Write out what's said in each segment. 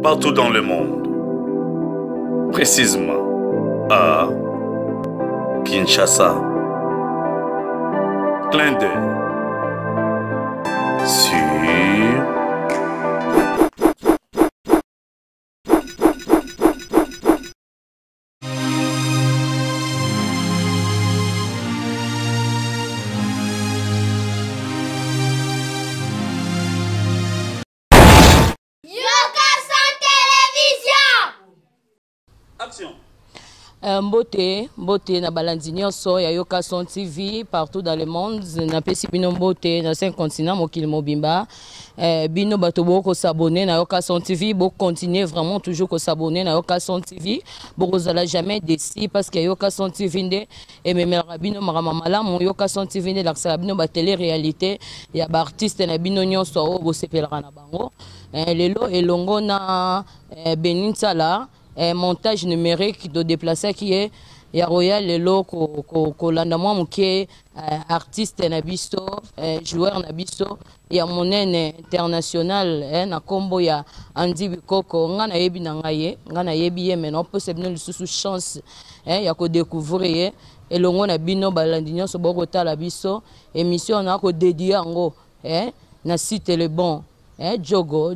partout dans le monde. Précisément à Kinshasa. Clin d'œil sur Mbote na balandinyo so ya Yokason TV partout dans le monde na pesi bino mbote na 5 continents mokili mobimba bino bato boko s'abonner na Yokason TV bo continuer vraiment toujours ko s'abonner na Yokason TV bo zala jamais déçu parce que Yokason TV nde ememela bino marama malamu Yokason TV nde la bino ba télé réalité ya ba artiste na bino nyonso o bo sepelaka na bango lelo elongo na Benin Sala montage numérique de déplacer qui est ya Royal lelo ko landa mwa muke artiste na biso joueur na biso ya monene international na kombo ya Andy Bikoko ngana yebi na ngaye ngana yebi ye mena peut se bino sous chance ya ko découvrir elongo na bino balandi nyonso boko tala biso émission na ko dédier ngo na site le bon Jogo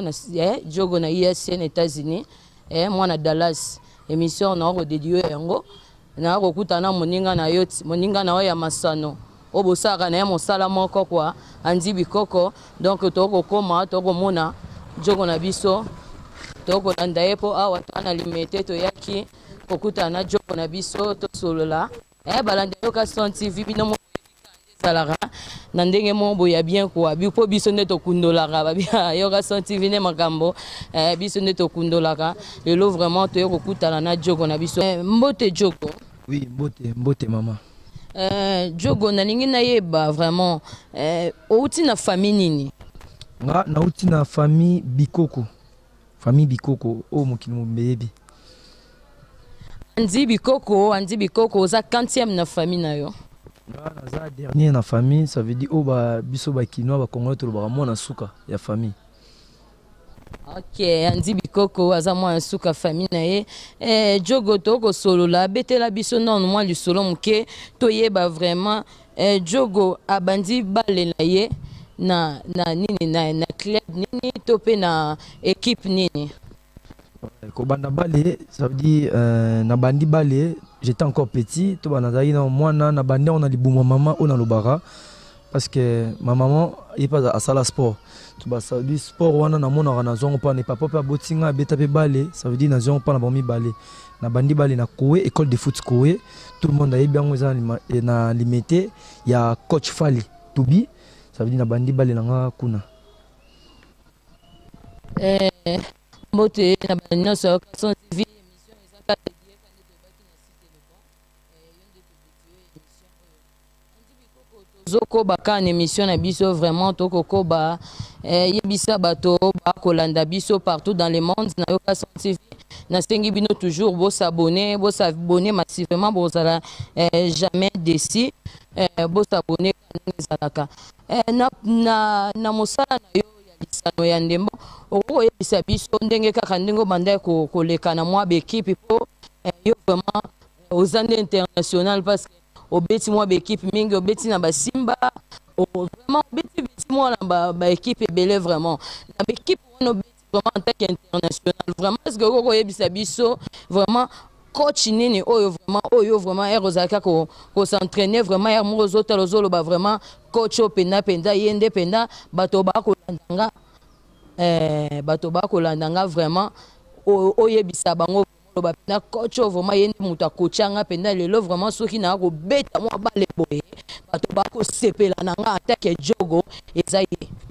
na ISN États-Unis moi na Dallas émission na ko dédié yango na ko kutana moninga na yoti moninga na ya masano obosaka na mosala moko kwa Andy Bikoko donc to ko koma to ko mona Jogo na biso to ko landa epo awa tana limité to yaki ko kutana Jogo na biso to solola balanda Yokason TV bino mo salara na ndenge mo boya bien kwa bipo biso nde to kundolaka babia Yokason TV ne makambo biso nde to kundolaka lelo vraiment to yokutana na Jogo na biso mbote Jogo. Oui, mbote mama. Jogo na ningi na yeba vraiment outi na famille nini? Nga na outi na famille Bikoko. Famille Bikoko o mokili mobebi. Andy Bikoko za 40e na famille na yo. Nga dernier na famille, ça veut dire ba biso ba kinoa ba congolais to ba mona suka ya famille. Ok, Andy Bikoko aza mwa suka famille na ye Jogo to ko solola betela biso non moi lu solo muke to yeba vraiment Jogo abandi bale na ye na nini na club nini to pe na équipe nini ko banda bale ça veut dire na bandi bale j'étais encore petit to bana zai na mwana na bande on a libuma mama on a lobara parce que ma maman est pas à sala sport to ba ça dit sport wana na mona na zongo pa ne papa pa botinga beta pe bale ça veut dire na zongo pa na bomi bale na bandi bale na Kowe école de foot Kowe tout le monde a bien na limité ya coach Fali Tubi ça veut dire na bandi bale na kuna mbote na banya so Yokason TV émission ezaka dédié quand de baki na site le bon yonde to dédié émission Andy Bikoko tozoko baka na émission na biso vraiment to kokoba yebisa bato ba kolanda biso partout dans le monde na Yokason TV na sengi bino toujours bo s'abonner massivement bo sala jamais déçu bo s'abonner zalaka na mosala na yo lisano ya ndembo oko yebisa biso ndenge kaka ndenge banda koleka na mwa bekipe po yo vraiment ozande international parce que obeti mwa bekipe mingi obeti na basimba vraiment obeti mwa na ba équipe belé vraiment na bekipe on obeti vraiment en tant qu'international vraiment est-ce que oko yebisa biso vraiment coach nini oyo vraiment erozaka ko s'entraîner vraiment er mozo talozolo ba vraiment coach openda yende penda bato ba ko landanga bato ba ko landanga vraiment oyebisa bango ba penda coach vraiment yende muta coachanga penda lelo vraiment soki na ko beta mo bale boye bato ba ko sepela nanga attaque Jogo ezaye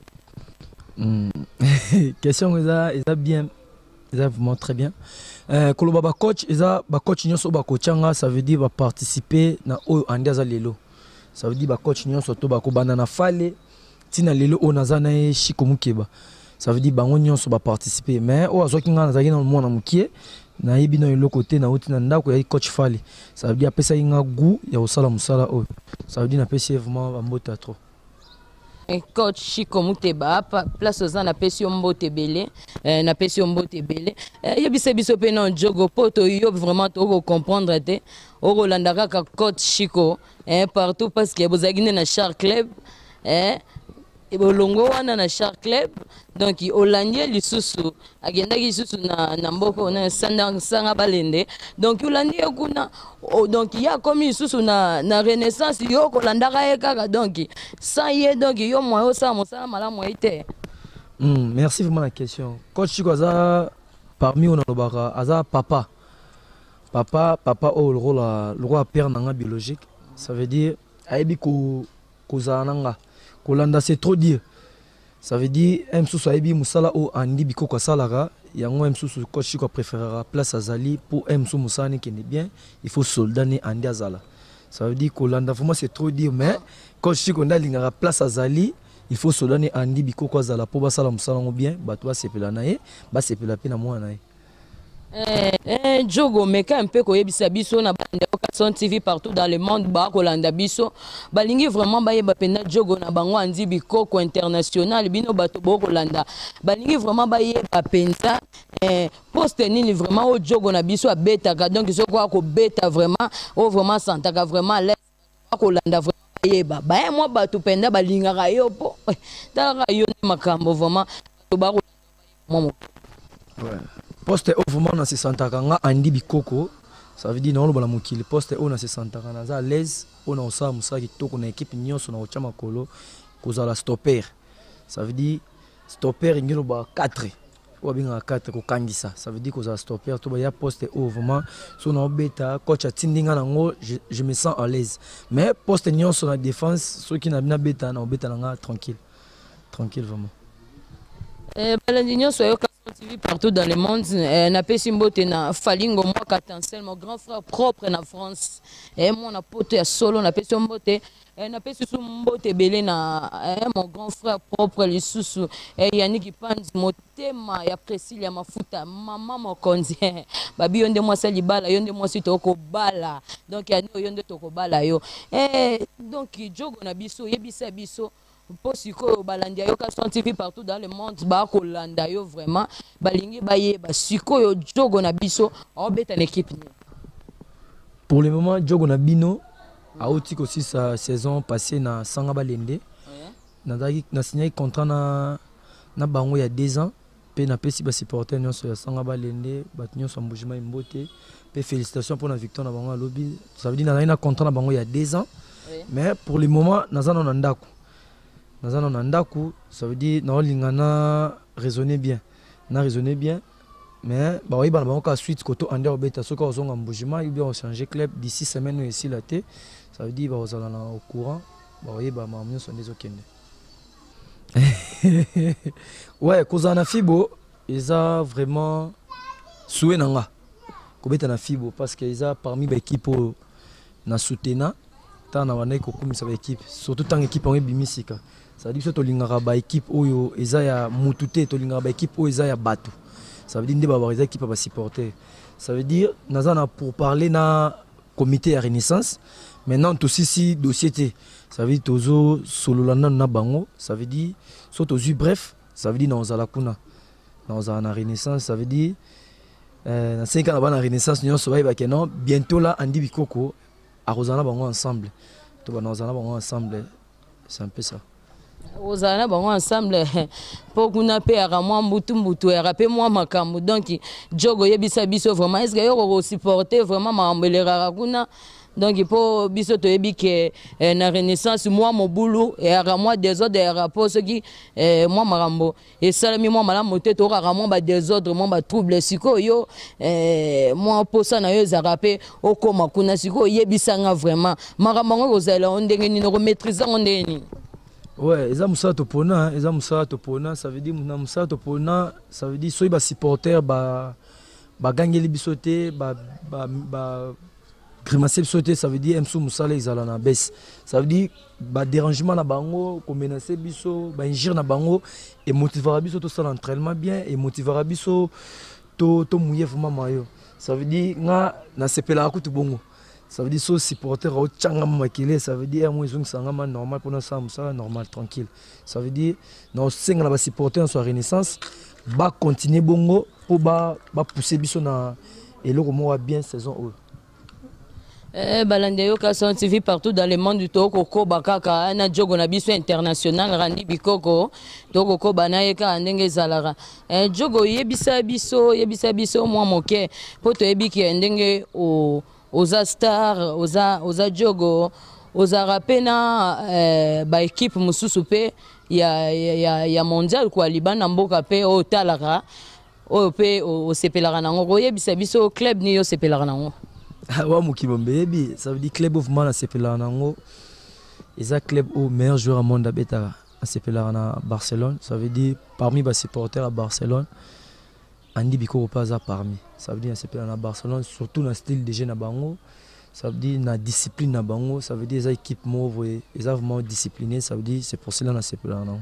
question eza bien eza vraiment très bien koloba ba coach eza ba coach nyonso ba coachanga ça veut dire ba participer na oyo andi aza lelo ça veut dire ba coach nyonso to ba ko bana na fale tina lelo o nazana e Shiko Mukeba ça veut dire bango nyonso ba participer mais o azoki nga nazaki na mwana mukie na yebi na le côté na uti na ndako ya coach fale ça veut dire apesa inga goût ya osala musala oyo ça veut dire na pesi vraiment ba mbota trop coach Chico Muteba place aux na pesi mbote belé na pesi mbote belé yebisa biso pe non jogo poto yo vraiment to comprendre te o Rolanda ka coach Chico partout parce que vous avez na Char Club et bolongo wana na Char Club donc Holandais lisusu agenda lisusu na mboko na sanga balende donc Holandais kuna donc il y a comme lisusu na Renaissance yo Kolanda ka kaka donc ça y est donc yo moi ça malamu ite. Merci vraiment la question. Coach Chico aza parmi on a aza papa au le roi père nanga biologique, ça veut dire aibi ko kozananga Kolanda c'est trop dire. Ça veut dire msusu aibi musala o andi biko kwa salara yango msusu coach Chico préférera place azali pour msusu musani qui est bien, il faut soldat ni andi azala. Ça veut dire Kolanda vraiment c'est trop dire mais coach Chico ndalingara place azali il faut soldat ni andi biko kwa zala pour basala musala bien bato ba sepela na ye ba sepela pe na mwana ye. Jogo meka un peu koyebisa biso na bande Okason TV partout dans le monde ba Kolanda biso balingi vraiment ba yeba penda jogo na bango andi bikoko international bino bato bo Kolanda balingi vraiment ba yeba penza poste nini vraiment o jogo na biso abeta ka donc ce quoi ko beta vraiment o vraiment santaka vraiment l'aise Kolanda vraiment yeba ba moi bato penda balinga ka yo po ta yo makambo vraiment to ba Kolanda ouais. Poste au vraiment dans ce santakanga andi bikoko ça veut dire non le mokili poste au dans ce santakanga za à l'aise on a ça musa ki toko na équipe nyonso na ochama kolo koza la stopper ça veut dire stopper ngiro ba 4 ou bien 4 ko kangisa ça veut dire koza stopper to ba ya poste au vraiment so na beta coach atindinga nango je me sens à l'aise mais poste nyonso na défense ceux qui na bina beta na beta nga tranquille vraiment Balandinho soyo TV partout dans le monde na pesi mbote na Falingo moi Katansel mon grand frère propre na France et moi na pote ya solo na pesi mbote na pesi mbote belé na mon grand frère propre lisusu Yannick Panz motema ya Priscilla mafuta maman mokonzi babi yonde moi sali bala yonde moi sito ko bala donc ya yonde to ko bala yo donc jogo na biso yebisa biso pour siko balandi yo Okason TV partout dans le monde ba Kolanda yo vraiment balingi baye ba siko yo jogo na biso obeta l'équipe ni. Pour le moment jogo na bino a oti aussi sa saison passée na sanga balende na signé contrat na bango il y a 2 ans pe na pesi ba supporter nyonso ya sanga balende ba nyonso mbujima imbote pe félicitations pour la victoire na bango lobby ça veut dire na contrat na bango il y a 2 ans mais pour le moment nazana na ndako ça veut dire na raisonner bien mais bah oui bah on suite koto ande obeta soka ozonga mbujima il bien changer club d'ici semaine ici là ça veut dire bah on là au courant bah oui bah mamio sont des okende ouais kozana fibo ils a vraiment soué nanga kobeta na fibo parce que ils a parmi ba équipe na soutena ta na wana ko kumisa ba équipe surtout tant équipe en bimisika. Ça veut dire que tu as une équipe où tu as une équipe où tu as bateau. Ça veut dire que tu as une équipe à supporter. Ça veut dire que pour parler dans le comité de Renaissance, maintenant tu as aussi dossier. Ça veut dire que tu as solo na bango. Ça veut dire que tu as bref. Ça veut dire que tu as la Renaissance. Ça veut dire que 5 ans avant la Renaissance, bientôt là, Andy Bikoko, à Rosana bango ensemble. Tu vas ensemble. C'est un peu ça. Ozana bango ensemble pour kuna pe ara moi mbutu era pe moi makambu donc jogo yebisa biso vraiment est-ce que yo supporter vraiment mambelera kuna donc pour biso to yebi que na Renaissance moi mon boulot et ara moi des autres rapport ce qui moi marambo et salami moi mala moté to ara moi ba des autres moi ba trouble siko yo moi pour ça na yo zarape okoma kuna siko yebisa nga vraiment marambo ozala ondenge ni no maîtriser ondeni. Ouais, ils ont ça topona, ça veut dire ça topona, ça veut dire soit ba supporter ba gagner les bisoté, ba grimacer bisoté, ça veut dire msou musala izala na baisse. Ça veut dire ba dérangement na bango, ko menacer biso, ba ingir na bango et motivera biso tout ça l'entraînement bien et motivera biso to mouiller vraiment mayo. Ça veut dire nga na sepela ku tu bongo. Ça veut dire que supporter au Tchangam Makile, ça veut dire moi ils ont sangama normal pour nous ça normal tranquille. Ça veut dire nous cinq là supporter en soit renaissance, ba continuer bongo pour ba pousser biso na et le comment bien saison. Balande yoka son TV partout dans le monde du Toko bakaka na jogo na biso international Randi Bikoko Toko banayeka ndenge zalara jogo yebisa biso moi moke poto yebiki ndenge oza star oza jogo oza rapena ba équipe mususu pe ya mondial kwa libana mboka pe o talaka o pe o sepelara nango yebisa biso club ni yo sepelara nango. Ça veut dire club of man à Sepelanango. Et un club au meilleur joueur au monde à Sepelana Barcelone. Ça veut dire parmi les supporters à Barcelone, Andy Biko pas parmi. Ça veut dire à Sepelana Barcelone, surtout dans le style de jeu na bango. Ça veut dire na discipline na bango. Ça veut dire les équipes mauvaises, ils sont vraiment disciplinés. Ça veut dire c'est pour cela na Sepelana.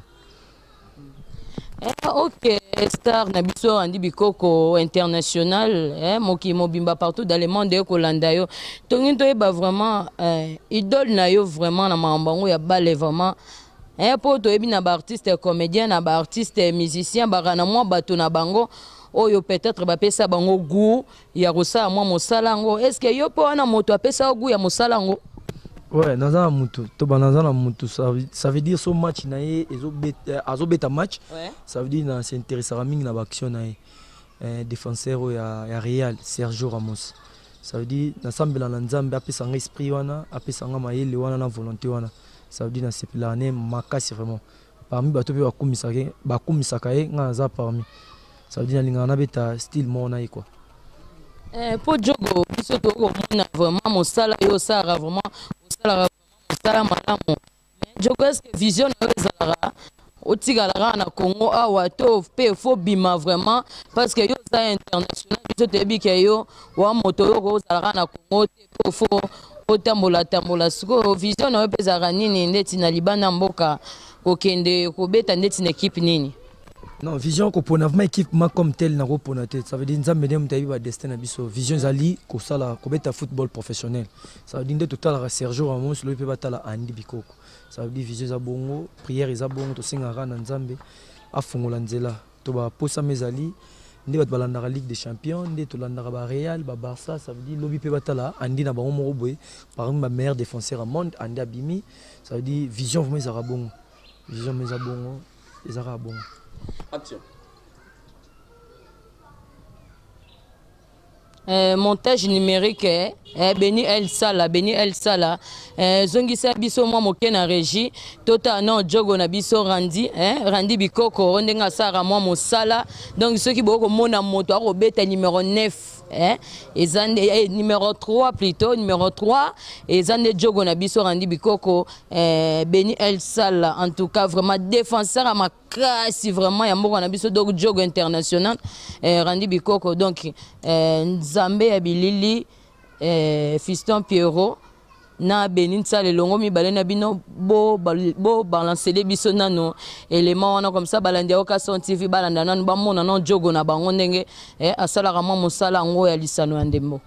Ok, star Nabiso Andi Bikoko international, Moki Mobimba partout dans le monde de Kolandayo. Tonginto eba vraiment idole na yo vraiment na mambango ya balé vraiment. Pour to ebi na ba artiste comédien na ba artiste musicien barana moi bato na bango oyo peut-être ba pesa bango goût ya rosa moi mosalango. Est-ce que yo po na moto apesa goût ya mosalango? Ouais, dans un mutu, ça veut dire son match nae azo beta match. Ça veut dire c'est intéressant raming na action nae. Défenseur ya Real Sergio Ramos. Ça veut dire na sambela na nzambe apesa nga esprit wana, apesa nga mayele wana na volonté wana. Ça veut dire na sepelane makasi vraiment. Parmi bato pe bakumisaka ye nga za parmi. Ça veut dire na linga na beta style mona quoi. Pour jogo biso to ko mona vraiment mosala yo sara vraiment mosala malamu mais jogo est-ce que vision na ezala otigalara na Congo awa to pe fo bima vraiment parce que yo za international biso te bi ke yo wa moto yo ko zala na Congo te fo otambola siko vision na ezala nini ndeti na libana mboka kokende kobeta ndeti na équipe nini. Non, vision qu'on peut avoir équipe comme tel na repona tête. Ça veut dire que nous avons destin na biso. Vision zali ko sala ko beta football professionnel. Ça veut dire que total Sergio Ramos le peut batala Andy Bikoko. Ça veut dire vision za bongo, prière za bongo to singara na nzambe afungola nzela. To ba posa mezali ndi bat balanda Ligue des Champions, ndi to landa ba Real, ba Barça, ça veut dire lobi peut batala Andy na bango moko boy par ma meilleur défenseur au monde Andy Abimi. Ça veut dire vision vraiment za bongo. Vision meza bongo, ezara bongo. Action. Montage numérique Beni El Sala zongisa biso mwa moke na régie tota non jogo na biso Randi Bikoko ondenga sara mwa mosala donc ceux qui boko mona moto akobeta numéro 9 ezande numéro 3 plutôt numéro 3 ezande jogo na biso Randi Bikoko Beni El Sala en tout cas vraiment défenseur à makasi vraiment ya moko na biso donc jogo international Randi Bikoko donc Nzambe ya bilili Fiston Pierrot na Benin Sale longo mi balena bino bo balancer les biso nano élément wana comme ça balandi oka son TV balanda nanu ba mona non jogo na bango ndenge asala rama mosala ngo ya lisano ya ndembo.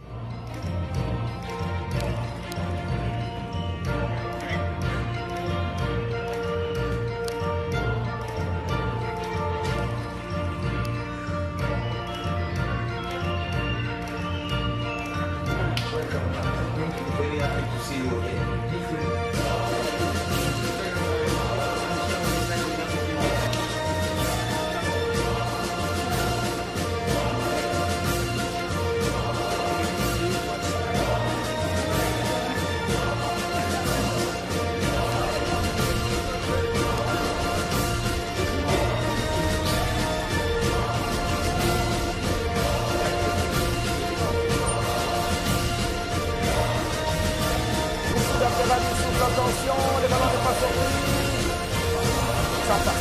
Attention, les ballons n'est pas sorti. Ça passe.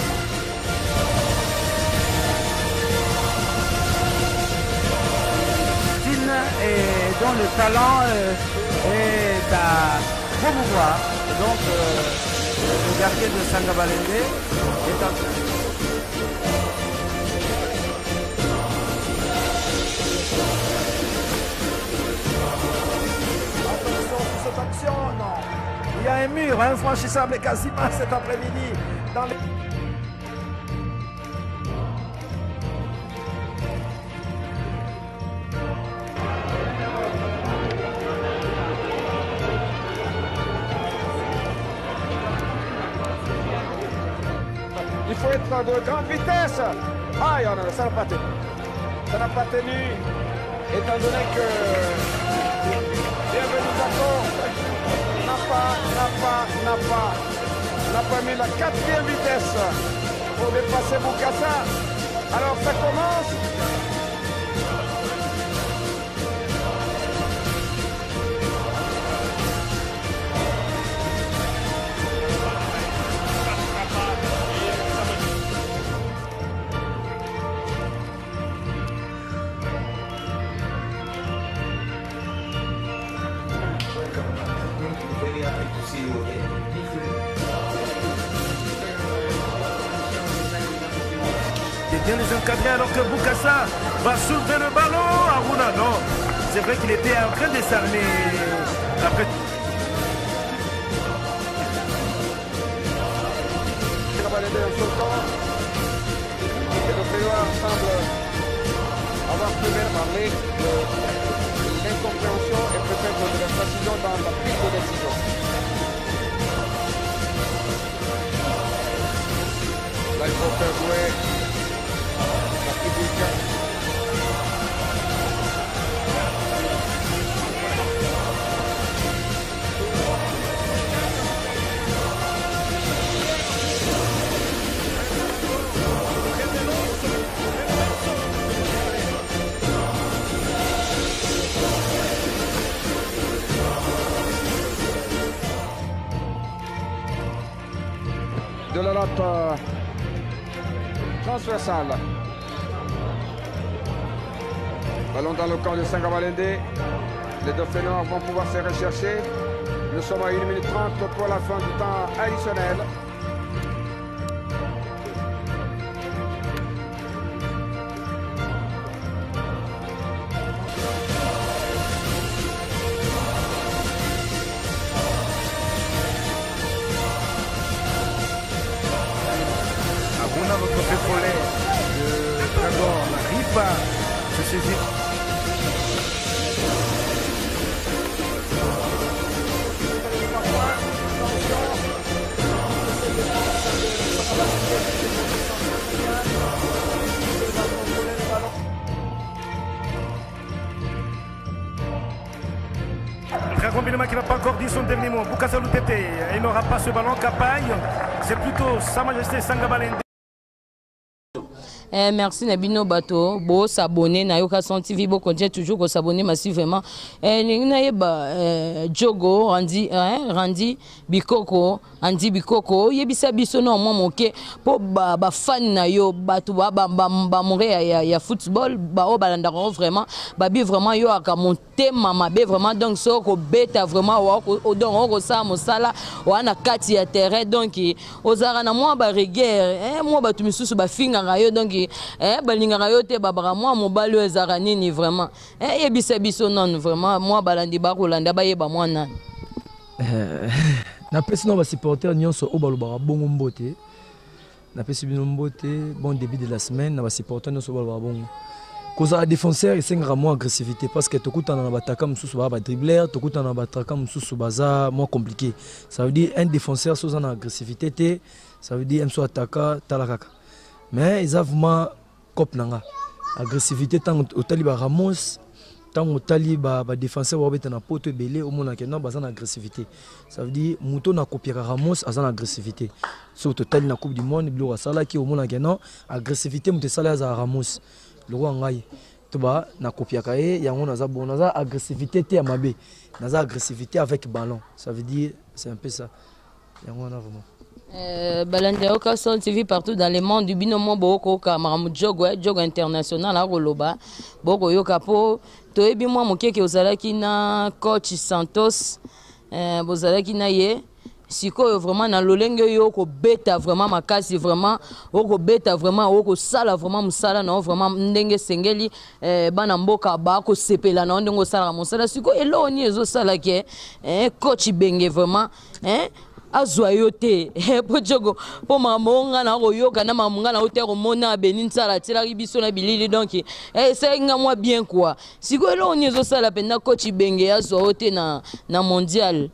Style et dont le talent est à promouvoir. Donc le gardien de Sangabalende est en mur infranchissable quasiment cet après-midi dans les... Il faut être de grande vitesse. Ah, ça n'a pas tenu. Ça n'a pas tenu, étant donné que Bienvenue Bateau n'a pas mis la 4e vitesse pour dépasser Bokassa. Alors ça commence. Bien les encadrer alors que Bokassa va soulever le ballon. Aruna, non. C'est vrai qu'il était en train de s'armer. Après. Semble avoir pu parler de l'incompréhension et peut-être de la précision dans la prise de décision. Là, il faut faire jouer la publique. De la lotte transversale. Ballon dans le camp de Sangabalende. Les Dauphinois vont pouvoir se rechercher. Nous sommes à 1 minute 30 pour la fin du temps additionnel. Notre pétrolier de Dragor n'arrive pas à se saisir. Dragon Bilema qui n'a pas encore dit son dernier mot. Bokassa Loutete, il n'aura pas ce ballon campagne. C'est plutôt Sa Majesté Sangabalende. Merci Nabino Bato, bo s'abonner na Yokason TV, bo continuer toujours à s'abonner massivement. Jogo, Randy Bikoko, Andy Bikoko, yebisa biso no mo moke po ba fan na yo bato ba mourir ya football ba o balanda vraiment ba bi vraiment yo aka monter mama be vraiment donc so ko beta vraiment o donc o sa mosala o ana kati ya terrain donc ozara na moi ba reguerre moi ba tumisusu ba finga yo donc balingaka yo te babaka mwa mobali oyo ezaka nini vraiment yebisa biso nanu vraiment mwa balandi bakolanda bayeba mwa nani napesi na basupporter nyonso oyo balobaka bongo mbote napesi bino mbote bon début de la semaine na basupporter nyonso oyo balobaka bongo kozala défenseur esengaka mwa agressivité parce que tokutana na bataka mosusu baa badribler tokutana na bataka mosusu baza mwa compliqué. Ça veut dire un défenseur soza na agressivité te, ça veut dire un so ataka talakaka. Mais ils ont vraiment cop nanga agressivité tant au taliba Ramos tant au taliba défenseur wa beta na poto belé au mona ke non bazan agressivité. Ça veut dire muto na copier Ramos azan agressivité. Sur total na coupe du monde bilo sala ki au mona ke non agressivité muto sala za Ramos. Le roi ngai to ba na copier kae yango na za bon na za agressivité te amabe. Na za agressivité avec ballon. Ça veut dire c'est un peu ça. Yango na vraiment Balanda Yokason TV partout dans le monde du binomo boko kamaramu jogo international à Roloba boko yokapo toyebi mwa mokeke ozalaki na coach Santos bozalaki na ye sikoyo vraiment na lolenge yo ko beta vraiment makasi vraiment oko beta vraiment oko sala vraiment musala na vraiment ndenge sengeli bana mboka ba ko sepela na ndenge sala musala sikoyo eloni ezo sala ke coach Benge vraiment azwa yo te po jogo po mamonga na koyoka na mamonga na hotel mona benin sala tila biso na bilili donc ça nga moi bien quoi siko elo nyezo sala penda coach Benge azwa yo te na mondial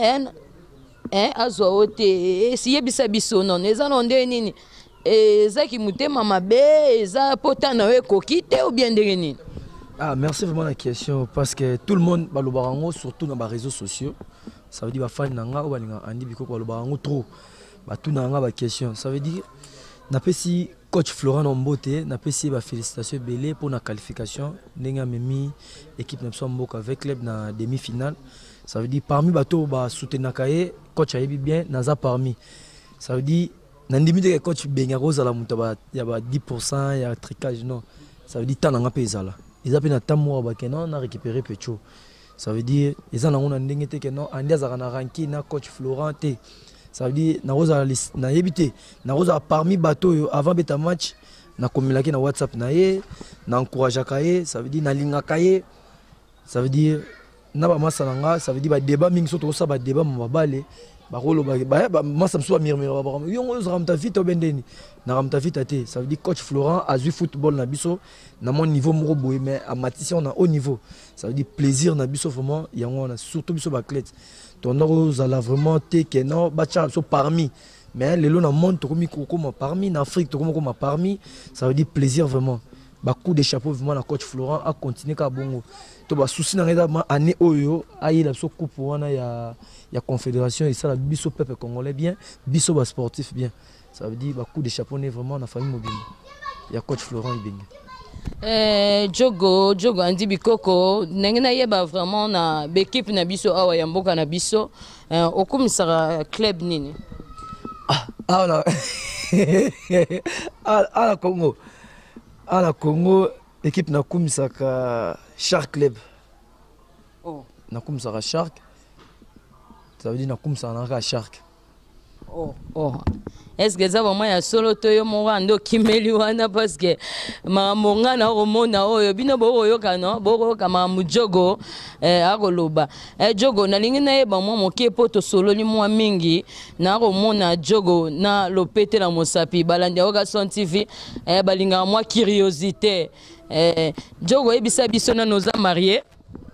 azwa yo te si yebisa biso non eza nonde nini ezaki mutema mabe eza potana we kokite ou bien ndenge nini? Ah, merci vraiment la question parce que tout le monde balobarango surtout dans les réseaux sociaux. Ça veut dire que les gens andi biko balobarango trop. Ba tout nanga ba question. Ça veut dire na pesi coach Florent Ombote, na pesi ba félicitations belé pour la qualification. Nenga memi équipe na Mboka avec club na demi-finale. Ça veut dire parmi bato ba soutenir kaye coach ayebi bien naza parmi. Ça veut dire nandimi de coach Benga Rosa la mutaba ya ba 10% ya tricage non. Ça veut dire tananga pezala. Ils appellent un tamour on a récupéré Pecho. Ça veut dire ils ont un ndengete que non Andia Zarana ranki na coach Florent. Ça veut dire na rosa na yebité na rosa parmi bateau avant beta match na komilaki na WhatsApp na ye na encourage kaye ça veut dire na linga kaye ça veut dire na ba masalanga ça veut dire ba débat mingi soto ça ba débat mabale ba rolo ba masa mso mirmiro ba yongo ramta vite obendeni na ramta vite ate ça veut dire coach Florent a joué football na biso na mon niveau moko boy mais à matisi on a haut niveau ça veut dire plaisir na biso vraiment yango on a surtout biso ba clé ton rose la vraiment te que non ba cha so parmi mais le long na monde to komi comme parmi na Afrique to comme parmi ça veut dire plaisir vraiment ba coup de chapeau vraiment la coach Florent a continuer ka bongo to ba souci na ngeda année oyo ayi la so coupe wana ya confédération et ça la biso peuple congolais bien biso ba sportif bien ça veut dire ba coup de chapeau né vraiment na famille mobile ya coach Florent Ibenge. Jogo andi bikoko ndenge na yeba vraiment na l'équipe na biso awa ya mboka na biso okumisaka club nini? La Congo. À la Congo, l'équipe na kumisaka Shark Club. Oh. Na kumisaka Shark. Ça veut dire na kumisaka Shark. Oh. Est-ce que ça vraiment ya solo to yo mo ando kimeli wana parce que monga na romona oyo bino boyo kana boko kama mujogo akoloba jogo na lingi na yeba mo moke poto solo ni mwa mingi na romona jogo na lopete la mosapi balandi oka son TV balinga mwa curiosité jogo ebisa biso na noza marié.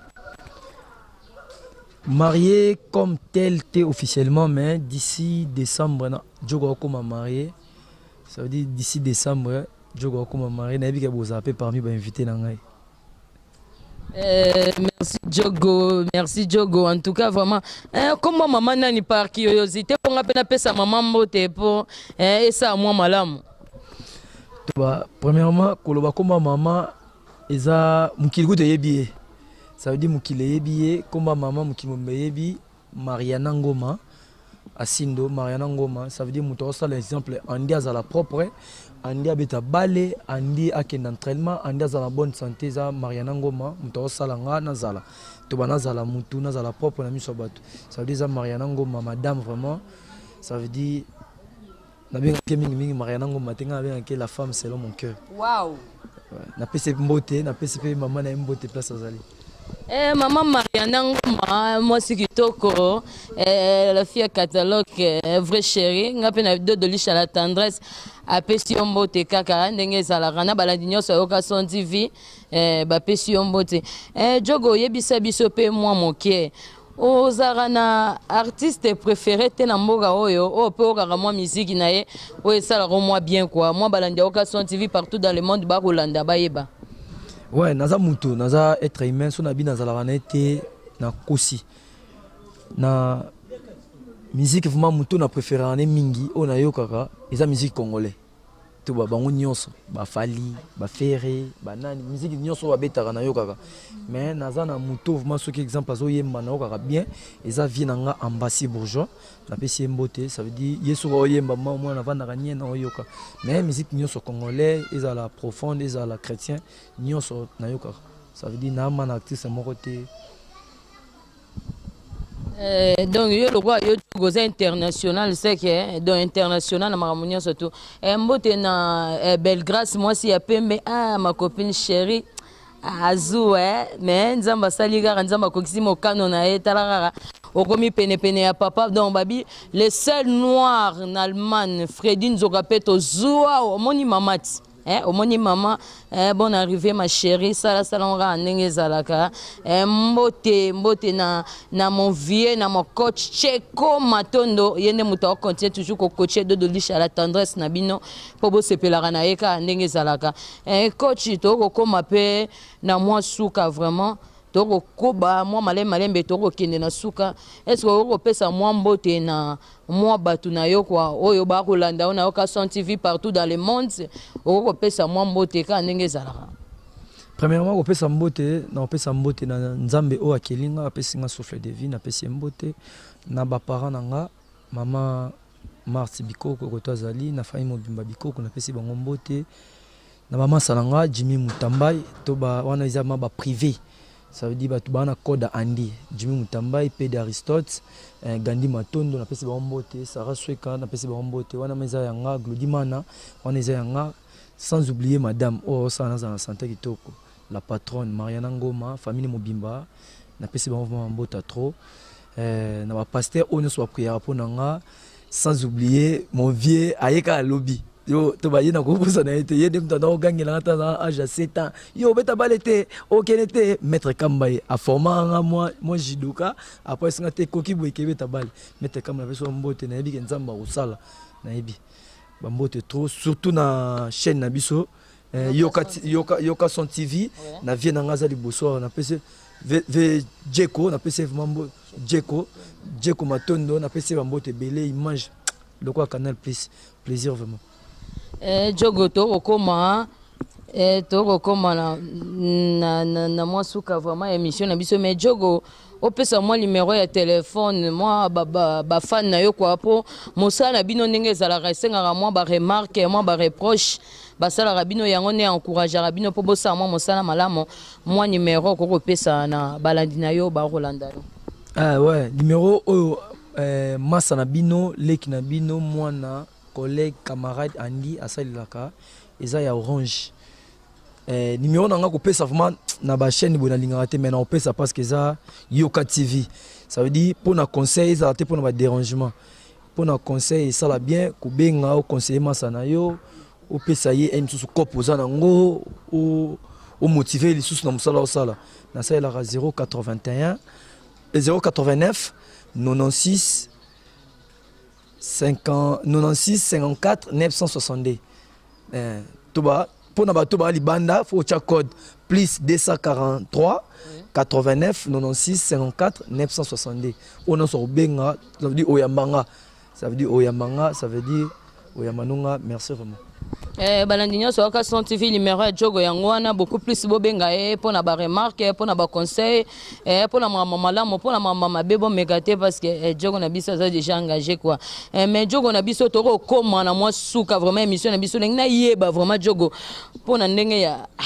Marié comme tel t'es officiellement, mais d'ici décembre, Djogo Okoma marié. Ça veut dire d'ici décembre, Djogo Okoma marié. N'a pas vous appeler parmi les invités nangai. Merci Djogo. En tout cas vraiment, comment maman nani par curiosité pour appeler sa maman moté pour et ça moi malam. Premièrement, koloba comme maman, eza mukilgo de yebié. Ça veut dire mukile yebié comme maman mukimombe yebi Mariana Ngoma Asindo Mariana Ngoma. Ça veut dire muto ça l'exemple andi azala propre, andi abeta balé, andi aken entraînement, andi azala bonne santé za Mariana Ngoma muto ça langa nazala. To bana zala mutu nazala propre na miso bato. Ça veut dire za Mariana Ngoma madame vraiment. Ça veut dire na bien que mingi Mariana Ngoma tenga bien que la femme selon mon cœur. Waouh. Na pese mbote, na pese maman na mbote place azali. Maman Mariana Ngoma, moi c'est kitoko, la fille à catalogue, vraie chérie, n'a pas de dolish à la tendresse, à Pession Bote, Kaka, Nenges à la Rana, Baladinho, sur Occasion TV, Pession Bote. Djogo, Yebisa Bisope, moi mon quai. Aux arana artiste préféré Tenamboga Oyo, oh peu moi musique nae, ouais ça la moi bien quoi. Moi Balandi Occasion TV partout dans le monde, Barolanda, Baeba. Ouais, naza muto, naza être humain, son habit naza la ranete na kosi. Na musique vraiment muto na préféré ane mingi, on a yo kaka, eza musique congolais. To ba bango nyonso, ba Fali, ba Ferré, ba nani, musique nyonso ba betaka na yo kaka. Mais naza na muto vraiment ce qui exemple azo yemba na yo kaka bien, eza vie nanga ambassade bourgeois, na pesi mbote, ça veut dire yeso ba yemba moi na vanda kanye na yoka. Mais musique nyonso congolais, eza la profonde, eza la chrétien, nyonso na yo kaka. Ça veut dire na man actrice mon côté. Donc yo le roi yo goza international c'est que donc international na maramunio surtout mbote na Belgrade moi si ya pembe ma copine chérie azu mais nzamba sali kaka nzamba kokisi mokano na ye tala kaka okomi pene pene ya papa donc babi le seul noir en Allemagne Freddy Nzoka peto zua omoni mamati omoni mama bon arrivé ma chérie sala nga ndenge zalaka mbote na mon vieux na mon coach Cheko Matondo yende muta continue toujours ko coacher de lisha la tendresse na bino po bo sepelaka na yeka ndenge zalaka coach to ko koma pe na moi suka vraiment toko koba moi malembe toko kende na suka est-ce que ko pesa moi mbote na moi batu na yo kwa oyo ba kolanda na Okason TV partout dans le monde ko pesa moi mbote ka ndenge zalaka. Premièrement ko pesa mbote na nzambe o akelinga apesi nga souffle de vie na pesi mbote na ba parents nanga mama Marti Bikoko ko tozali na famille Mobimba Bikoko na pesi bango mbote na mama salanga Jimmy Mutambai to ba wana izama ba privé. Ça veut dire que tu as un code Andy, Jimmy Mutambai, P. d'Aristote, Gandhi Matondo, Napesi Bambote, Sarah Sweka, Napesi Bambote, Wana Meza Yanga, Glodimana, Wana Yanga, sans oublier Madame, oh, ça n'a pas santé kitoko, la patronne Mariana Ngoma, famille Mobimba, Napesi Bambote trop, na pasteur, on ne soit prière pour Nanga, sans oublier mon vieux Ayeka Lobby. Yo, tu vas y aller dans ça n'a été y dem dans gagner la âge à 7 ans. Yo, beta balete, OK était maître Kambaye a formé moi jidoka après ça te koki boyeke beta bal. Maître Kambaye so mbote na yebi nzamba usala na yebi. Ba mbote trop surtout na chaîne na biso Yoka son TV na vie na ngaza liboso na PC ve Jeko na PC mambo Jeko Matondo na PC mbote belé image le quoi Canal Plus plaisir vraiment. Jogo to koma na moi suka vraiment émission na biso mais Jogo opesa moi numéro ya téléphone moi ba fan na yo kwa po mosala bino ndenge ezalaka esengaka moi ba remarque moi ba reproche basala rabino yango ne encourager rabino po bosa moi mosala malamo moi numéro ko kopesa na balandi na yo ba Rolanda yo ouais numéro massa na bino leki na bino mwana collègue camarade Andy asalilaka eza ya Orange numéro nanga ko pesa vraiment na ba chaîne bona lingaka te mais na opesa parce que ça Yoka TV ça veut dire pour na conseil ça te pour na dérangement pour na conseil ça la bien ko benga au conseiller massa na yo opesa ye en sous kopoza nango o motiver les sous na musala osala na ça la 081 089 96 54 962 toba pour na toba libanda faut cha code plus 243 89 96 54 962 on en sort benga ça veut dire oyambanga ça veut dire oyamanunga merci vraiment balandinyo so Okason TV numéro ya Jogo yango wana beaucoup plus bobenga pour na ba remarque pour na ba conseil pour na mama malamu pour na mama mabebo megate parce que Jogo na biso ça déjà engagé quoi mais Jogo na biso toko koma na moi suka vraiment émission na biso na yeba vraiment Jogo pour na ndenge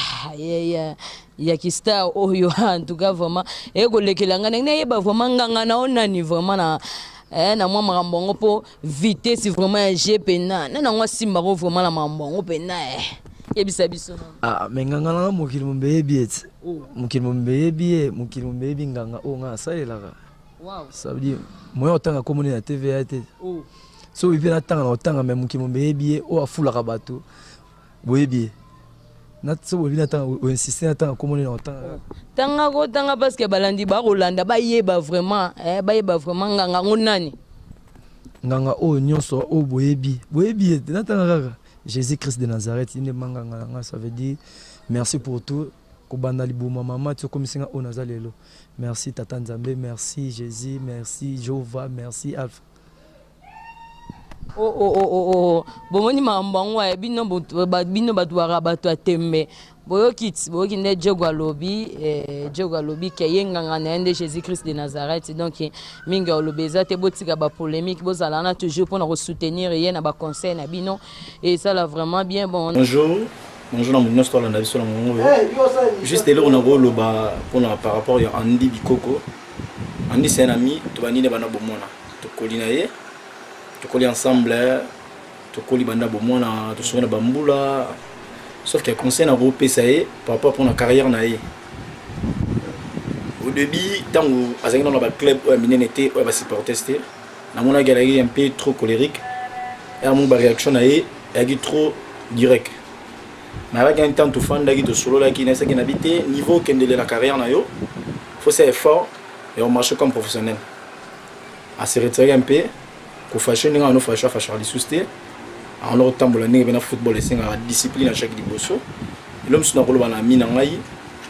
ya kista oyo en tout cas vraiment ego lekelanga na yeba vraiment nganga na onani vraiment na moi marambongo po vitesse vraiment GP na ngwa simba ko vraiment la marambongo pena yebisa biso mais nganga na mokili mombeyebi eti mokili mombeyebi nganga o nga salelaka wow ça veut dire moi otanga komoni na TVA te so ibi na tanga na otanga mais mokili mombeyebi o afulaka bato boyebi na tso bina tanga o insister na tanga komoni na otanga tanga parce que balandi ba Rolanda ba yeba vraiment nganga ngonani nganga o nyonso o boyebi na tanga kaka Jésus Christ de Nazareth ine manganga nga ça veut dire merci pour tout ko banda libuma mama tu comme singa o nazalelo merci tata Nzambe merci Jésus merci Jéhovah merci Alpha bomoni mambango ya bino batwara bato atembe boyoki nde Jogo alobi ke yenganga na nde Jésus Christ de Nazareth donc minga olobeza te botika ba polémique bozala na toujours pour nous soutenir ye na ba conseil na bino et ça là vraiment bien bon bonjour na mon histoire na biso na mongo juste là on a goloba par rapport à Andy Bikoko Andy c'est un ami to bani ne bana bomona to kolina ye to koli ensemble to koli banda bomona to sona bambula sauf que conseil na groupe ça par rapport pour la carrière na au début tant où azangi dans le club où amine était où va supporter c'était na mona galerie un peu trop colérique et à mon réaction na et trop direct mais avec un temps tout fan d'agi de solo là qui n'a ça qui n'habite niveau qu'en de la carrière na yo faut faire effort et on marche comme professionnel à se retirer un peu qu'on fasse une grande fâche les sousté en leur temps pour l'année ben football et c'est la discipline à chaque dibosso l'homme se n'enroule dans la mine en aïe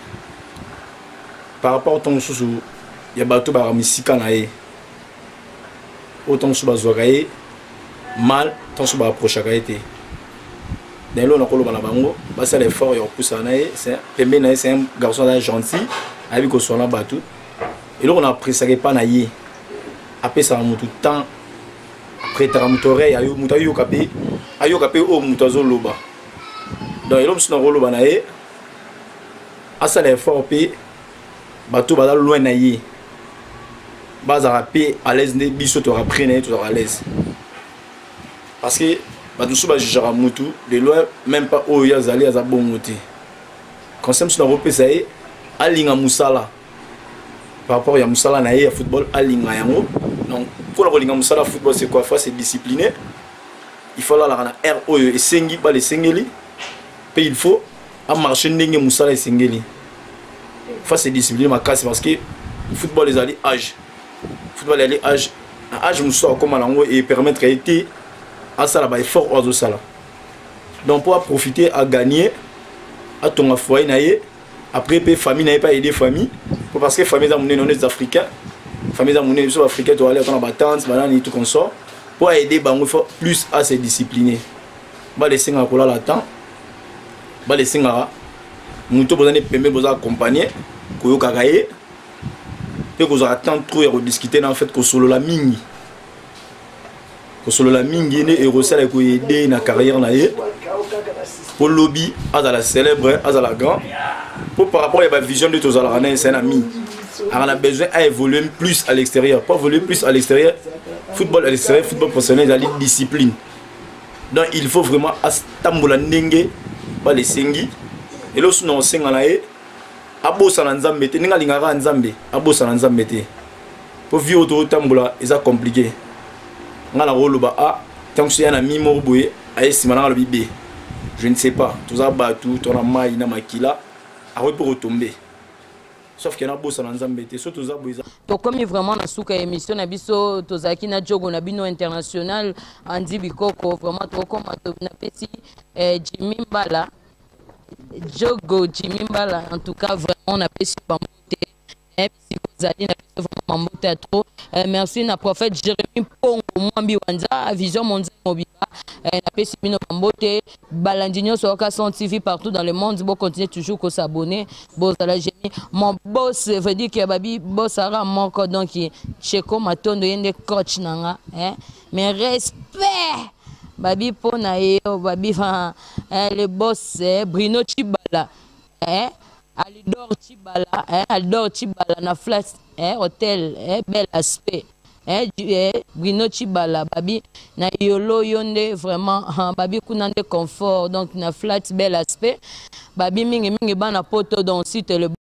par rapport au temps sous il y a bateau par misika nae autant sous bazogae mal tant sous approche à été dans l'eau on a collé dans la bango bah c'est l'effort et on pousse à nae c'est pembe nae c'est un garçon gentil avec qu'on soit là bateau et là on a pris ça pas nae après ça tout temps après tramutore ayo mutayo kapé au mutazo loba donc l'homme se n'enroule dans nae à ça l'effort p bateau va loin naïe base à rapper à l'aise ne biso to rapper naïe tout à l'aise parce que bateau sous base jara mutu de loin même pas au yazali à bon moté quand ça me sur repé ça est alinga musala par rapport à musala naïe à football alinga yango donc pour la alinga musala football c'est quoi fois c'est discipliné il faut là la RO et sengi ba les sengeli puis il faut à marcher ndenge musala et sengeli face c'est discipline ma casse parce que le football les alliés âge football les âge nous sort comme langue et permettre été à ça là effort aux ça là donc pour profiter à gagner à ton foyer naïe après payer famille n'avait pas aider famille parce que famille d'amener non les africains famille d'amener les africains tu aller dans la battance banane et tout comme ça pour aider bango faut plus à se discipliner ba les singa pour là temps ba les singa nous tous besoin de pembe besoin accompagner koyo kagaye et que vous attend trop et discuter en fait que solo la mingi ne et recel ko aider na carrière na ye pour lobby à la célèbre à la grand pour par rapport à la vision de tous ala c'est un ami on a besoin à évoluer plus à l'extérieur pas évoluer plus à l'extérieur football à l'extérieur football professionnel la discipline donc il faut vraiment astambola ndenge ba les sengi et là si on senga na ye abosa na nzambe te ninga lingaka nzambe abosa na nzambe te pour vivre autour tambola c'est compliqué ngala roloba a tant que c'est na mimo boye ay simana le bibé je ne sais pas tout ça batu ton amai na makila a pour retomber sauf qu'il y a bosa na nzambe te surtout za boisa to comme vraiment na suka émission na biso to zaki na jogo na bino international andi bikoko vraiment to comme na pesi Jimmy Mbala Jogo Jimmy Mbala en tout cas vraiment on a pesi bambote si vous allez na pesi vraiment bambote trop merci na prophète Jérémy Pongo Mwambi Wanza vision mondiale mobiba na pesi bino bambote balandinyo sur Okason TV partout dans le monde bon continuer toujours qu'on s'abonner bon ça la génie mon boss veut dire que babi boss ara moko donc Cheko Matondo yende coach nanga mais respect babi pona yo babi le boss Bruno Chibala Alidor Chibala na flat hôtel bel aspect Bruno Chibala babi na yolo yonde vraiment babi kunande confort donc na flat bel aspect babi mingi bana poto donc site le